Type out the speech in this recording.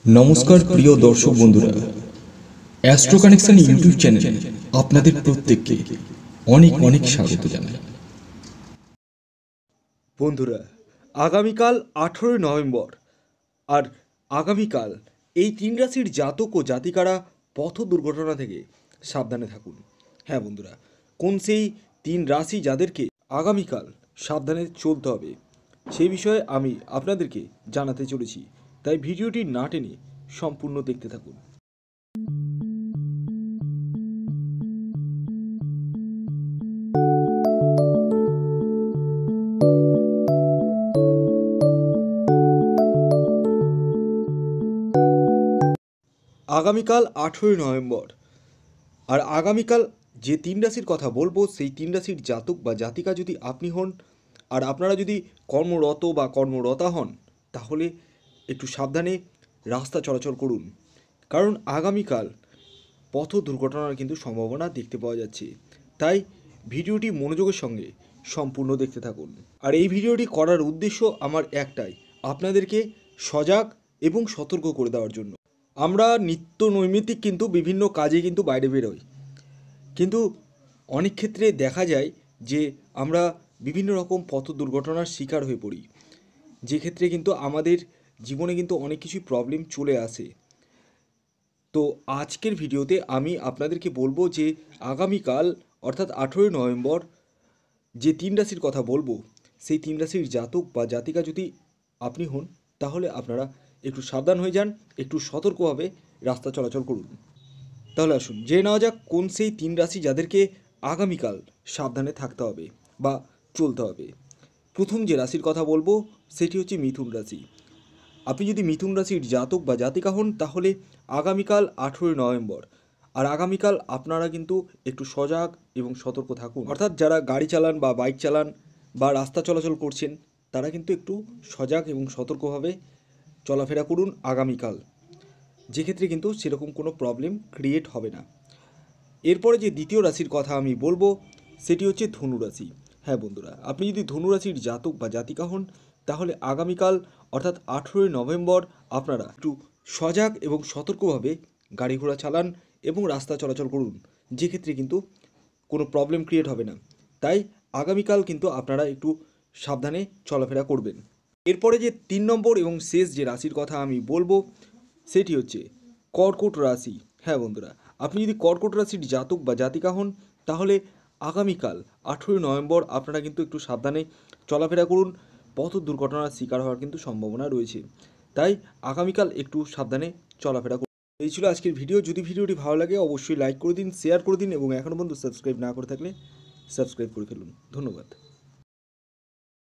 নমস্কার প্রিয় দর্শক বন্ধুরা, অ্যাস্ট্রো কানেকশন ইউটিউব চ্যানেলে আপনাদের প্রত্যেককে অনেক অনেক স্বাগত জানাই। বন্ধুরা, আগামীকাল 18ই নভেম্বর আর আগামীকাল এই তিন রাশির জাতক ও জাতিকারা পথ দুর্ঘটনা থেকে সাবধানে থাকুন। হ্যাঁ বন্ধুরা, কোন সেই তিন রাশি যাদেরকে আগামীকাল সাবধানে চলতে হবে সেই বিষয়ে আমি আপনাদেরকে জানাতে চলেছি, তাই ভিডিওটি না টেনে সম্পূর্ণ দেখতে থাকুন। আগামীকাল 18ই নভেম্বর আর আগামীকাল যে তিন রাশির কথা বলবো সেই তিন রাশির জাতক বা জাতিকা যদি আপনি হন আর আপনারা যদি কর্মরত বা কর্মরতা হন, তাহলে একটু সাবধানে রাস্তা চলাচল করুন, কারণ আগামীকাল পথ দুর্ঘটনার কিন্তু সম্ভাবনা দেখতে পাওয়া যাচ্ছে। তাই ভিডিওটি মনোযোগের সঙ্গে সম্পূর্ণ দেখতে থাকুন। আর এই ভিডিওটি করার উদ্দেশ্য আমার একটাই, আপনাদেরকে সজাগ এবং সতর্ক করে দেওয়ার জন্য। আমরা নিত্য নৈমিত্তিক কিন্তু বিভিন্ন কাজে কিন্তু বাইরে বেরোই, কিন্তু অনেক ক্ষেত্রে দেখা যায় যে আমরা বিভিন্ন রকম পথ দুর্ঘটনার শিকার হয়ে পড়ি, যে ক্ষেত্রে কিন্তু আমাদের জীবনে কিন্তু অনেক কিছুই প্রবলেম চলে আসে। তো আজকের ভিডিওতে আমি আপনাদেরকে বলবো যে আগামীকাল অর্থাৎ 18ই নভেম্বর যে তিন রাশির কথা বলবো সেই তিন রাশির জাতক বা জাতিকা যদি আপনি হন, তাহলে আপনারা একটু সাবধান হয়ে যান, একটু সতর্কভাবে রাস্তা চলাচল করুন। তাহলে আসুন জেনে নেওয়া যাক কোন সেই তিন রাশি যাদেরকে আগামীকাল সাবধানে থাকতে হবে বা চলতে হবে। প্রথম যে রাশির কথা বলবো সেটি হচ্ছে মিথুন রাশি। আপনি যদি মিথুন রাশির জাতক বা জাতিকা হন, তাহলে আগামীকাল 18ই নভেম্বর আর আগামীকাল আপনারা কিন্তু একটু সজাগ এবং সতর্ক থাকুন। অর্থাৎ যারা গাড়ি চালান বা বাইক চালান বা রাস্তা চলাচল করছেন, তারা কিন্তু একটু সজাগ এবং সতর্কভাবে চলাফেরা করুন আগামীকাল, যে ক্ষেত্রে কিন্তু সেরকম কোনো প্রবলেম ক্রিয়েট হবে না। এরপরে যে দ্বিতীয় রাশির কথা আমি বলবো সেটি হচ্ছে ধনু রাশি। হ্যাঁ বন্ধুরা, আপনি যদি ধনু রাশির জাতক বা জাতিকা হন, তাহলে আগামীকাল অর্থাৎ 18ই নভেম্বর আপনারা একটু সজাগ এবং সতর্কভাবে গাড়ি ঘোড়া চালান এবং রাস্তা চলাচল করুন, যে ক্ষেত্রে কিন্তু কোনো প্রবলেম ক্রিয়েট হবে না। তাই আগামীকাল কিন্তু আপনারা একটু সাবধানে চলাফেরা করবেন। এরপরে যে 3 নম্বর এবং শেষ যে রাশির কথা আমি বলবো সেটি হচ্ছে কর্কট রাশি। হ্যাঁ বন্ধুরা, আপনি যদি কর্কট রাশির জাতক বা জাতিকা হন, তাহলে আগামীকাল 18ই নভেম্বর আপনারা কিন্তু একটু সাবধানে চলাফেরা করুন, পথ দুর্ঘটনার শিকার হওয়ার কিন্তু সম্ভাবনা রয়েছে। তাই আগামীকাল একটু সাবধানে চলাফেরা করুন। এই ছিল আজকের ভিডিও। যদি ভিডিওটি ভালো লাগে অবশ্যই লাইক করে দিন, শেয়ার করে দিন এবং এখনও পর্যন্ত সাবস্ক্রাইব না করে থাকলে সাবস্ক্রাইব করে ফেলুন। ধন্যবাদ।